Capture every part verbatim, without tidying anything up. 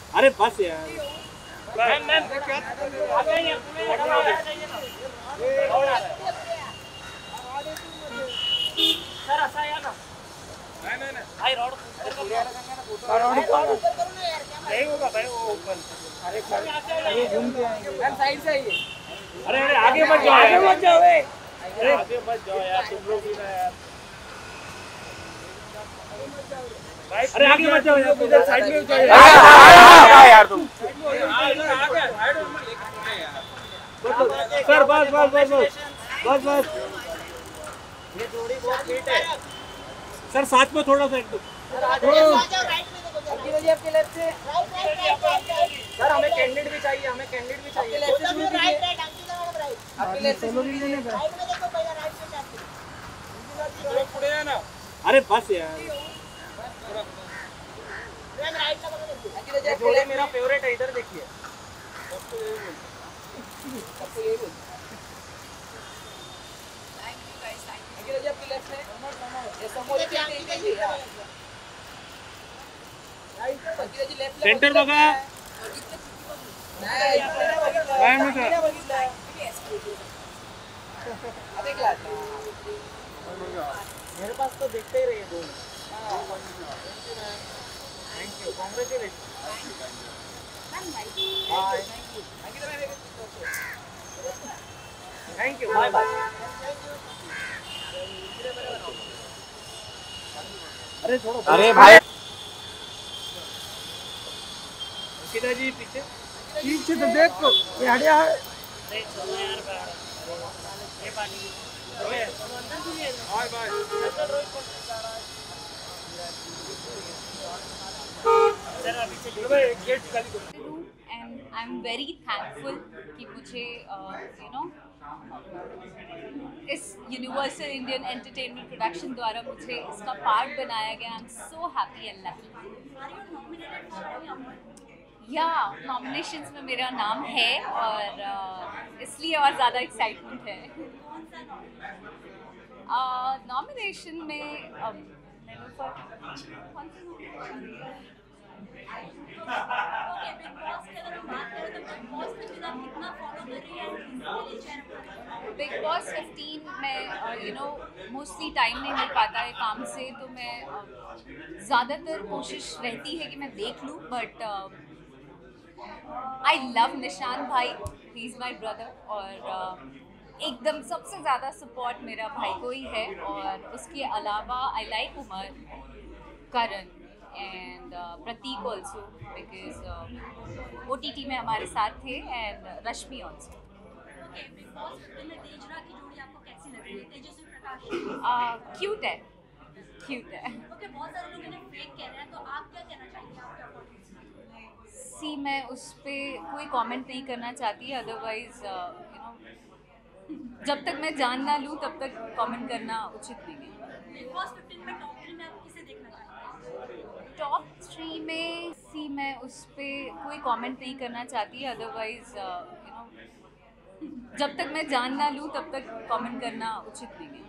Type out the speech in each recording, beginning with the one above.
अरे बस यार। मैम मैम सर असा या ना नहीं नहीं नहीं भाई रोड नहीं होगा भाई वो ओपन। अरे अरे घूम के आएंगे मैम साइड से आइए। अरे अरे आगे मत जाओ आगे मत जाओ बे। अरे आगे मत जाओ यार तुम लोग भी ना यार। अरे आगे मत जाओ यार इधर साइड में जाओ यार यार तुम। सर बस बस बस बस बस बस ये जोड़ी बहुत फिट है सर। साथ में थोड़ा सा एक दो आपके लेफ्ट से सर। हमें कैंडिडेट भी चाहिए हमें कैंडिडेट भी चाहिए। आपके लेफ्ट से अरे बस यार। ये जोड़ी मेरा फेवरेट है इधर देखिए। सेंटर बघा मेरे पास तो देखते ही रहिए दोनों। Thank you congratulation. Thank you bye bye. अरे छोड़ो अरे भाई सीधा जी पीछे पीछे तो देखो ये हटिया है। अरे चलो यार बाहर ये पानी बाय बाय। सर अभी चलिए भाई गेट खाली करो। And I am very thankful कि मुझे यू नो इस यूनिवर्सल इंडियन एंटरटेनमेंट प्रोडक्शन द्वारा मुझे इसका पार्ट बनाया गया। I am so happy and lucky. या नॉमिनेशंस में मेरा नाम है और uh, इसलिए और ज़्यादा एक्साइटमेंट है। नॉमिनेशन uh, में uh, कौन सी बिग बॉस फिफ्टीन में यू नो मोस्टली टाइम नहीं मिल पाता है काम से, तो मैं uh, ज़्यादातर कोशिश रहती है कि मैं देख लूँ। बट आई लव निशान भाई, ही इज़ माई ब्रदर। और uh, एकदम सबसे ज़्यादा सपोर्ट मेरा भाई को ही है। और उसके अलावा I like Umar, Karan and Prateek also because O T T में हमारे साथ थे, एंड रश्मि ऑल्सो। क्यूट है क्यूट है। सी मैं उस पर कोई कमेंट नहीं करना चाहती, अदरवाइज यू नो जब तक मैं जान ना लूँ तब तक कमेंट करना उचित नहीं है। टॉप थ्री में सी मैं उस पर कोई कमेंट नहीं करना चाहती, अदरवाइज यू नो जब तक मैं जान ना लूँ तब तक कमेंट करना उचित नहीं है।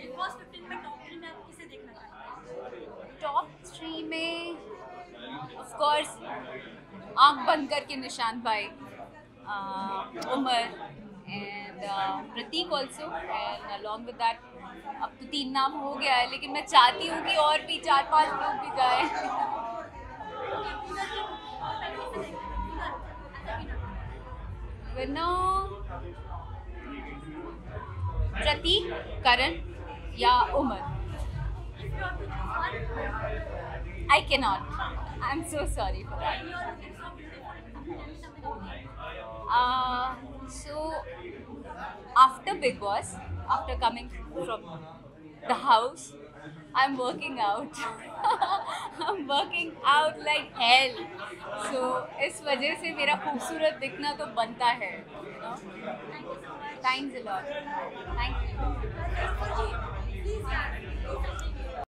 टॉप थ्री में ऑफ कोर्स आँख बंद करके निशान भाई, Umar and Prateek also, and along with that अब तो तीन नाम हो गया है, लेकिन मैं चाहती हूँ कि और भी चार पांच लोग भी जाए। विनर प्रतीक, करण या Umar. I can not, I am so sorry for that. So after Bigg Boss, after coming from the house, I'm working out. I'm working out like hell. So इस वजह से मेरा खूबसूरत दिखना तो बनता है, you know. Thanks a lot. Thank you.